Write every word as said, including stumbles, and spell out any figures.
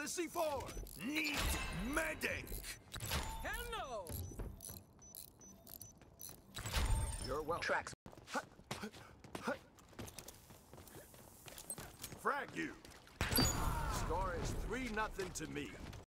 the C four! Need medic! Hell no! You're welcome. Tracks. Frag you! Score is three nothing to me.